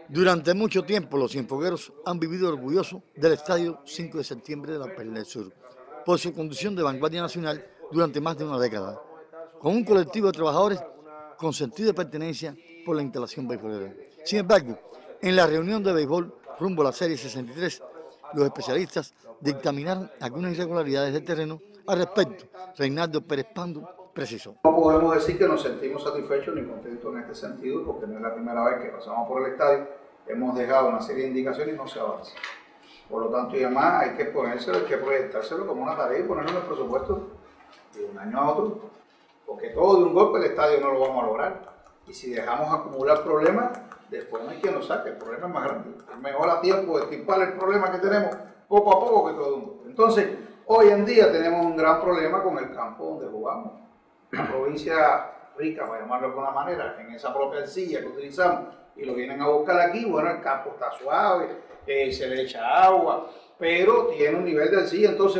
Durante mucho tiempo los cienfuegueros han vivido orgullosos del Estadio 5 de Septiembre de la Perla del Sur, por su condición de vanguardia nacional durante más de una década, con un colectivo de trabajadores con sentido de pertenencia por la instalación beisbolera. Sin embargo, en la reunión de béisbol rumbo a la Serie 63, los especialistas dictaminaron algunas irregularidades del terreno. Al respecto, Reinaldo Pérez Pando precisó. No podemos decir que nos sentimos satisfechos ni contentos en este sentido, porque no es la primera vez que pasamos por el estadio, hemos dejado una serie de indicaciones y no se avanza. Por lo tanto, y además hay que ponérselo, hay que proyectárselo como una tarea y ponerlo en el presupuesto de un año a otro, porque todo de un golpe el estadio no lo vamos a lograr. Y si dejamos acumular problemas, después no hay quien lo saque, el problema es más grande. Es mejor a tiempo de estirpar el problema que tenemos poco a poco que todo de un golpe. Entonces, hoy en día tenemos un gran problema con el campo donde jugamos. La provincia rica, para llamarlo de alguna manera, en esa propia arcilla que utilizamos, y lo vienen a buscar aquí, bueno, el campo está suave, se le echa agua, pero tiene un nivel de arcilla, entonces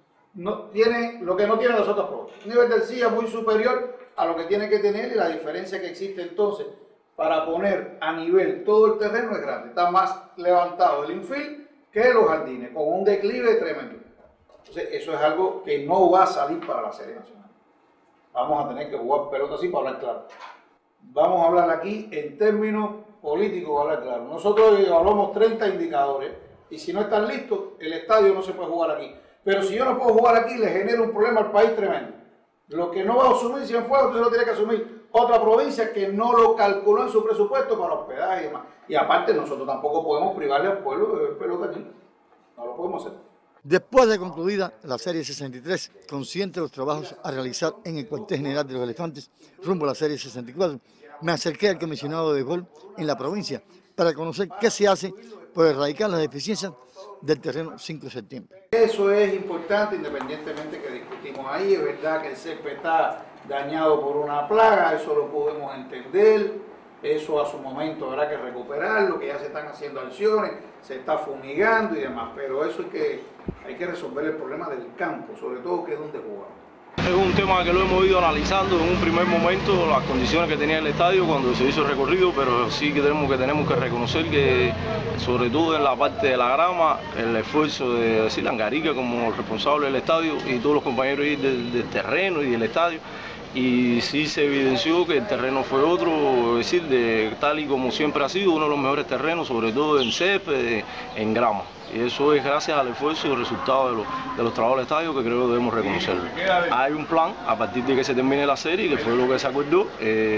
no tiene lo que no tienen los otros provincias, un nivel de arcilla muy superior a lo que tiene que tener, y la diferencia que existe entonces para poner a nivel todo el terreno es grande, está más levantado el infield que los jardines, con un declive tremendo. Entonces eso es algo que no va a salir para la Serie Nacional. Vamos a tener que jugar pelota así para hablar claro. Vamos a hablar aquí en términos políticos, para hablar claro. Nosotros evaluamos 30 indicadores y si no están listos, el estadio no se puede jugar aquí. Pero si yo no puedo jugar aquí, le genera un problema al país tremendo. Lo que no va a asumir Cienfuegos, entonces lo tiene que asumir otra provincia que no lo calculó en su presupuesto para hospedaje y demás. Y aparte, nosotros tampoco podemos privarle al pueblo de ver pelota aquí. No lo podemos hacer. Después de concluida la Serie 63, consciente de los trabajos a realizar en el cuartel general de los Elefantes, rumbo a la Serie 64, me acerqué al comisionado de béisbol en la provincia para conocer qué se hace por erradicar las deficiencias del terreno 5 de septiembre. Eso es importante, independientemente que discutimos ahí. Es verdad que el césped está dañado por una plaga, eso lo podemos entender. Eso a su momento habrá que recuperarlo, que ya se están haciendo acciones, se está fumigando y demás, pero eso es que hay que resolver el problema del campo, sobre todo que es donde jugamos. Es un tema que lo hemos ido analizando en un primer momento, las condiciones que tenía el estadio cuando se hizo el recorrido, pero sí que tenemos que reconocer que, sobre todo en la parte de la grama, el esfuerzo de decir Angarica como responsable del estadio y todos los compañeros del terreno y del estadio, y sí se evidenció que el terreno fue otro, es decir, tal y como siempre ha sido, uno de los mejores terrenos, sobre todo en césped, en grama. Y eso es gracias al esfuerzo y el resultado de los trabajos del estadio, que creo que debemos reconocerlo. Hay un plan, a partir de que se termine la serie, que fue lo que se acordó,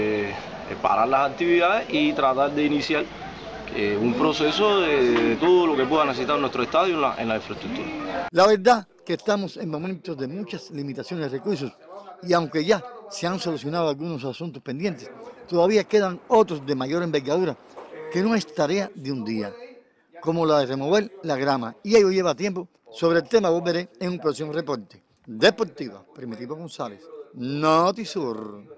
parar las actividades y tratar de iniciar un proceso de todo lo que pueda necesitar nuestro estadio en la infraestructura. La verdad que estamos en momentos de muchas limitaciones de recursos, y aunque ya se han solucionado algunos asuntos pendientes, todavía quedan otros de mayor envergadura que no es tarea de un día, como la de remover la grama, y ello lleva tiempo. Sobre el tema volveré en un próximo reporte. Deportiva, Primitivo González, Notisur.